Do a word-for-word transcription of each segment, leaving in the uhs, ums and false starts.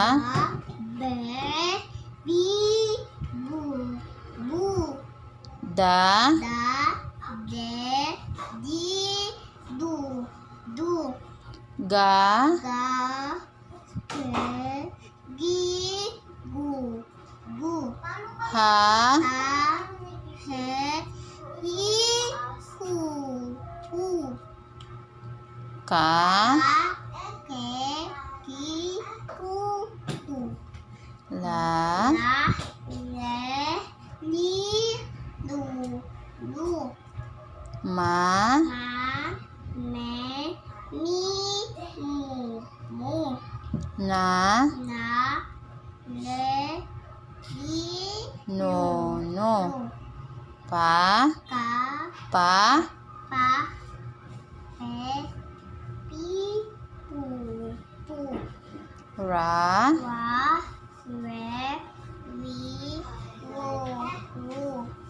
Be, bi, bu, bu. Da, Da, de, di, du, du. Ga, Ga, ge, gi, gu, gu. Ha, Ha, he, hi, hu, hu. Ka, Ka, ke, ki, ku, ku. La, La, le, li, lu, lu. Ma, Ma, me, mi, mu, mu. Na, Na, le, li, No, no. lu. Pa, Ka, Pa, pa, pe, pi, pu, pu. Ra, Wa, re, wi, wo, wo.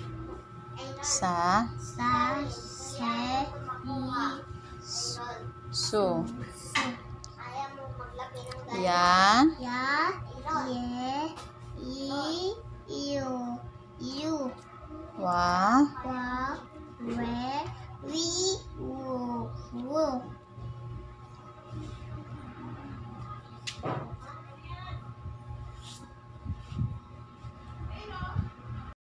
Sa, Sa, se, ri, Su, su. Ya, Ya, ye, i, iu, iu. Wa, Wa, we, wi, wo, wo.